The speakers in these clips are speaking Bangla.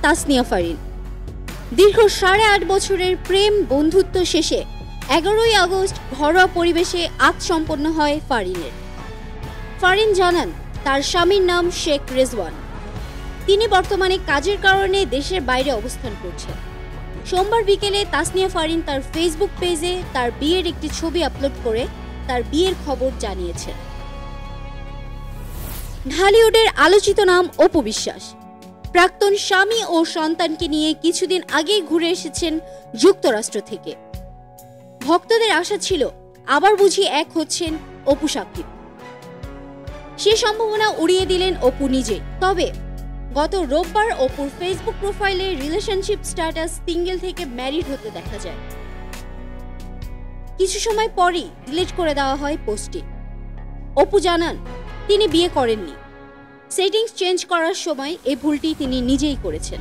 তাসনিয়া ফারিন। দীর্ঘ 8.5 বছরের প্রেম বন্ধুত্ব শেষে 11ই আগস্ট ঘরোয়া পরিবেশে সম্পন্ন হয় ফারিনের। ফারিন জানান তার স্বামীর নাম শেখ রেজওয়ান। তিনি বর্তমানে কাজের কারণে দেশের বাইরে অবস্থান করছেন। সোমবার বিকেলে তাসনিয়া ফারিন তার ফেসবুক পেজে তার বিয়ের একটি ছবি আপলোড করে তার বিয়ের খবর জানিয়েছেন। ঢালিউডের আলোচিত নাম অপু বিশ্বাস প্রাক্তন স্বামী ও সন্তানকে নিয়ে কিছুদিন আগেই ঘুরে এসেছেন যুক্তরাষ্ট্র থেকে। ভক্তদের আশা ছিল আবার বুঝি এক হচ্ছেন অপু সাকিব। সে সম্ভাবনা উড়িয়ে দিলেন অপু নিজে। তবে গত রোববার অপুর ফেসবুক প্রোফাইলে রিলেশনশিপ স্ট্যাটাস সিঙ্গেল থেকে ম্যারিড হতে দেখা যায়। কিছু সময় পরই ডিলিট করে দেওয়া হয় পোস্টটি। অপু জানান তিনি বিয়ে করেননি। সেটিংস চেঞ্জ করার সময় এই ভুলটি তিনি নিজেই করেছেন।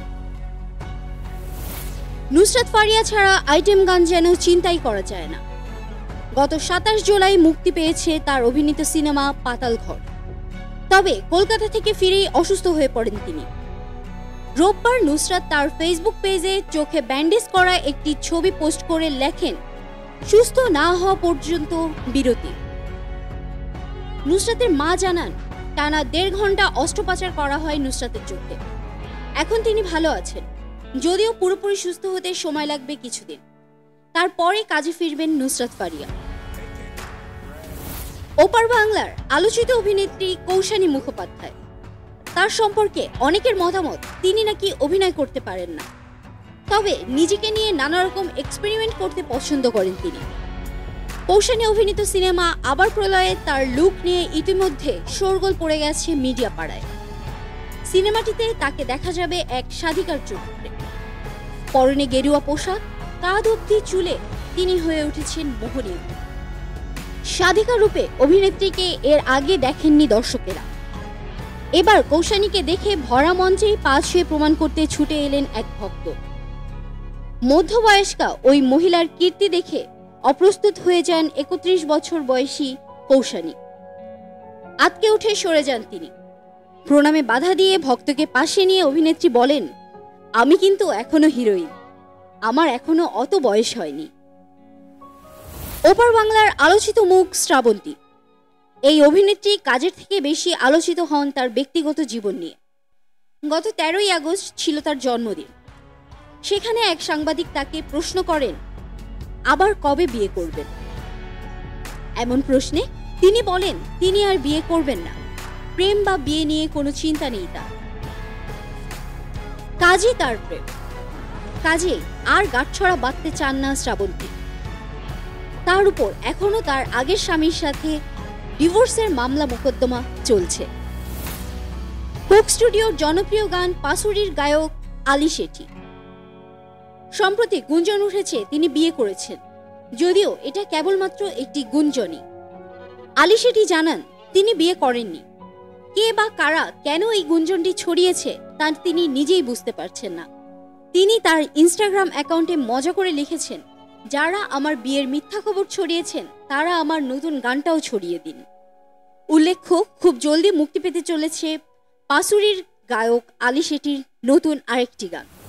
নুসরাত ফারিয়া ছাড়া আইটেম গান যেন চিন্তাই করা যায় না। গত 27 জুলাই মুক্তি পেয়েছে তার অভিনীত সিনেমা পাতাল ঘর। তবে কলকাতা থেকে ফিরেই অসুস্থ হয়ে পড়েন তিনি। রোববার নুসরাত তার ফেসবুক পেজে চোখে ব্যান্ডেজ করা একটি ছবি পোস্ট করে লেখেন, সুস্থ না হওয়া পর্যন্ত বিরতি। নুসরাতের মা জানান টানা 1.5 ঘন্টা অস্ত্রোপচার করা হয় নুসরাতের চোখে। এখন তিনি ভালো আছেন, যদিও পুরোপুরি সুস্থ হতে সময় লাগবে কিছুদিন। তারপরে কাজে ফিরবেন নুসরাত ফারিয়া। ওপার বাংলার আলোচিত অভিনেত্রী কৌশানী মুখোপাধ্যায়। তার সম্পর্কে অনেকের মতামত তিনি নাকি অভিনয় করতে পারেন না, তবে নিজেকে নিয়ে নানা রকম এক্সপেরিমেন্ট করতে পছন্দ করেন তিনি। কৌশানী অভিনীত সিনেমা আবার প্রলয়ে তার লুক নিয়ে ইতিমধ্যে শোরগোল পড়ে গেছে মিডিয়া পাড়ায়। সিনেমাটিতে তাকে দেখা যাবে এক সাধিকার চরিত্রে। পরনে গেরুয়া পোশাক, কাঁধ অবধি চুলে তিনি হয়ে উঠেছেন মোহনীয়। সাধিকা রূপে অভিনেত্রীকে এর আগে দেখেননি দর্শকেরা। এবার কৌশানীকে দেখে ভরা মঞ্চেই পা ছুঁয়ে প্রমাণ করতে ছুটে এলেন এক ভক্ত। মধ্যবয়স্কা ওই মহিলার কীর্তি দেখে অপ্রস্তুত হয়ে যান 31 বছর বয়সী কৌশানী। আতকে উঠে সরে যান তিনি। প্রণামে বাধা দিয়ে ভক্তকে পাশে নিয়ে অভিনেত্রী বলেন, আমি কিন্তু এখনো হিরোইন, আমার এখনো অত বয়স হয়নি। ওপার বাংলার আলোচিত মুখ শ্রাবন্তী। এই অভিনেত্রী কাজের থেকে বেশি আলোচিত হন তার ব্যক্তিগত জীবন নিয়ে। গত 13ই আগস্ট ছিল তার জন্মদিন। সেখানে এক সাংবাদিক তাকে প্রশ্ন করেন, আবার কবে বিয়ে করবেন? এমন প্রশ্নে তিনি বলেন তিনি আর বিয়ে করবেন না। প্রেম বা বিয়ে নিয়ে কোনো চিন্তা নেই তার। কাজই তার প্রেম। কাজে আর গাঁটছড়া বাঁধতে চান না শ্রাবন্তী। তার উপর এখনো তার আগের স্বামীর সাথে ডিভোর্সের মামলা মোকদ্দমা চলছে। কোক স্টুডিওর জনপ্রিয় গান পাসুরির গায়ক আলী শেঠি। সম্প্রতি গুঞ্জন উঠেছে তিনি বিয়ে করেছেন, যদিও এটা কেবলমাত্র একটি গুঞ্জনই। আলী শেঠি জানান তিনি বিয়ে করেননি। কে বা কারা কেন এই গুঞ্জনটি ছড়িয়েছে তা তিনি নিজেই বুঝতে পারছেন না। তিনি তার ইনস্টাগ্রাম অ্যাকাউন্টে মজা করে লিখেছেন, যারা আমার বিয়ের মিথ্যা খবর ছড়িয়েছেন তারা আমার নতুন গানটাও ছড়িয়ে দিন। উল্লেখ্য, খুব জলদি মুক্তি পেতে চলেছে পাসুরির গায়ক আলী শেঠির নতুন আরেকটি গান।